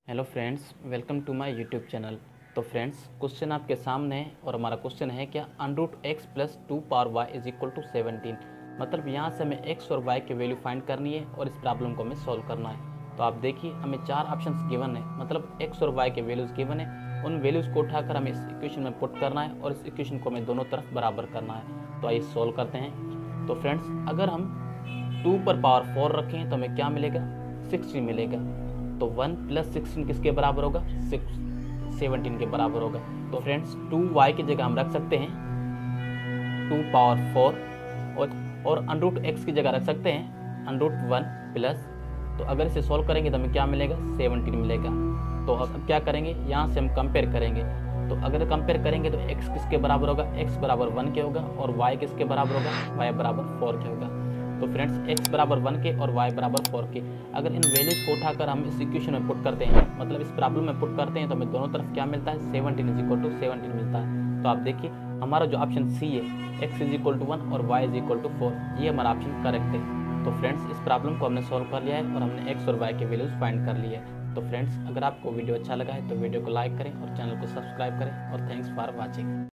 Hello friends, welcome to my YouTube channel. तो friends, question आपके सामने है और हमारा क्वेश्चन है क्या under root x plus 2 power y is equal to 17। मतलब यहाँ से हमें एक्स और वाई की वैल्यू फाइंड करनी है और इस प्रॉब्लम को हमें सॉल्व करना है। तो आप देखिए, हमें चार ऑप्शंस गिवन है, मतलब एक्स और वाई के वैल्यूज़ गिवन है। उन वैल्यूज़ को उठाकर हमें इस इक्वेशन में पुट करना है और इस इक्वेशन को हमें दोनों तरफ बराबर करना है। तो आइए सॉल्व करते हैं। तो फ्रेंड्स, अगर हम 2 पर पावर 4 रखें तो हमें क्या मिलेगा, 16 मिलेगा। तो 1 प्लस 16 किसके बराबर होगा, 17 के बराबर होगा। तो फ्रेंड्स, 2y की जगह हम रख सकते हैं 2 पावर 4 और अंडरूट एक्स की जगह रख सकते हैं अंडरूट 1 प्लस। तो अगर इसे सॉल्व करेंगे तो हमें क्या मिलेगा, 17 मिलेगा। तो अब क्या करेंगे, यहाँ से हम कंपेयर करेंगे। तो अगर कंपेयर करेंगे तो x किसके बराबर होगा, x बराबर 1 के होगा, और y किसके बराबर होगा, y बराबर 4 के होगा। तो फ्रेंड्स, x बराबर 1 के और y बराबर 4 के, अगर इन वैल्यूज़ को उठाकर हम इस इक्वेशन में पुट करते हैं, मतलब इस प्रॉब्लम में पुट करते हैं, तो हमें दोनों तरफ क्या मिलता है, 17 इज इक्वल टू 17 मिलता है। तो आप देखिए, हमारा जो ऑप्शन सी है, x इज इक्वल टू 1 और y इज इक्वल टू 4, ये हमारा ऑप्शन करेक्ट है। तो फ्रेंड्स, इस प्रॉब्लम को हमने सॉल्व कर लिया है और हमने x और y के वैल्यूज़ फाइंड कर लिए है। तो फ्रेंड्स, अगर आपको वीडियो अच्छा लगा है तो वीडियो को लाइक करें और चैनल को सब्सक्राइब करें, और थैंक्स फॉर वॉचिंग।